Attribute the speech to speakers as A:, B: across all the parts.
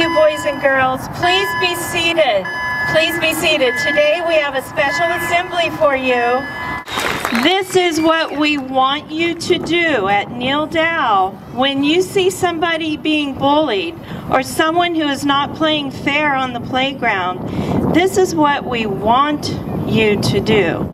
A: boys and girls. Please be seated. Please be seated. Today we have a special assembly for you. This is what we want you to do at Neil Dow. When you see somebody being bullied or someone who is not playing fair on the playground, this is what we want you to do.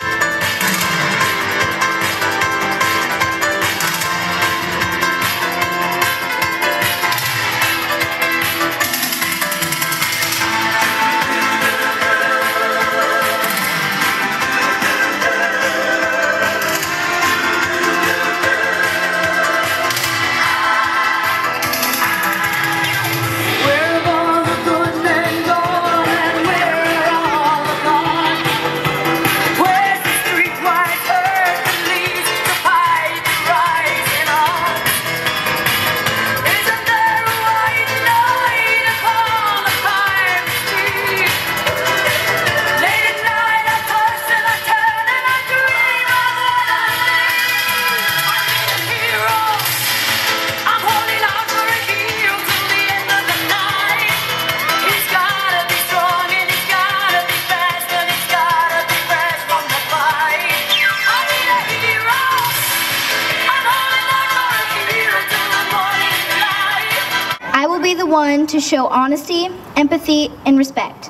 B: I will be the one to show honesty, empathy, and respect.